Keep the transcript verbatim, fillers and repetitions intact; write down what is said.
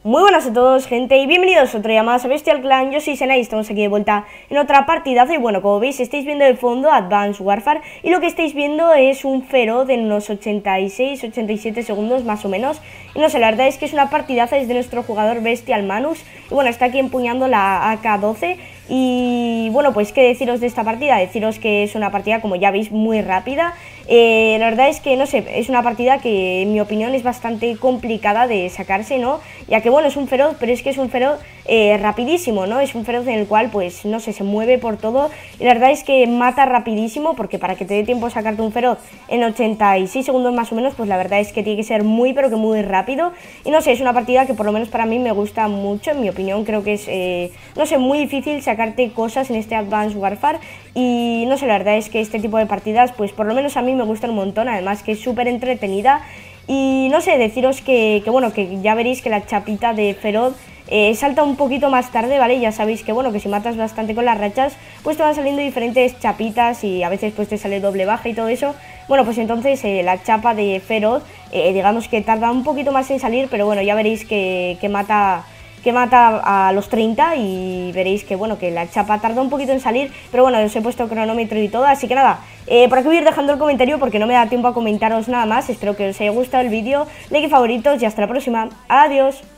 Muy buenas a todos, gente, y bienvenidos a otro día más a Bestial Clan. Yo soy Sena y estamos aquí de vuelta en otra partidazo. Y bueno, como veis, estáis viendo de fondo Advanced Warfare, y lo que estáis viendo es un Feroz de unos ochenta y seis, ochenta y siete segundos más o menos. Y no sé, la verdad es que es una partidaza desde nuestro jugador Bestial Manus. Y bueno, está aquí empuñando la A K doce. Y bueno, pues qué deciros de esta partida, deciros que es una partida, como ya veis, muy rápida. eh, La verdad es que, no sé, es una partida que en mi opinión es bastante complicada de sacarse, ¿no? Ya que bueno, es un Feroz, pero es que es un Feroz eh, rapidísimo, ¿no? Es un Feroz en el cual, pues, no sé, se mueve por todo. Y la verdad es que mata rapidísimo, porque para que te dé tiempo a sacarte un Feroz en ochenta y seis segundos más o menos, pues la verdad es que tiene que ser muy, pero que muy rápido. Y no sé, es una partida que por lo menos para mí me gusta mucho. En mi opinión creo que es, eh, no sé, muy difícil sacarte cosas en este Advanced Warfare. Y no sé, la verdad es que este tipo de partidas, pues por lo menos a mí me gustan un montón. Además que es súper entretenida. Y no sé, deciros que, que bueno, que ya veréis que la chapita de Feroz eh, salta un poquito más tarde, ¿vale? Ya sabéis que bueno, que si matas bastante con las rachas, pues te van saliendo diferentes chapitas y a veces pues te sale doble baja y todo eso. Bueno, pues entonces eh, la chapa de Feroz, eh, digamos que tarda un poquito más en salir, pero bueno, ya veréis que, que mata... que mata a los treinta y veréis que bueno, que la chapa tarda un poquito en salir, pero bueno, os he puesto cronómetro y todo, así que nada, eh, por aquí voy a ir dejando el comentario porque no me da tiempo a comentaros nada más. Espero que os haya gustado el vídeo, like y favoritos y hasta la próxima, adiós.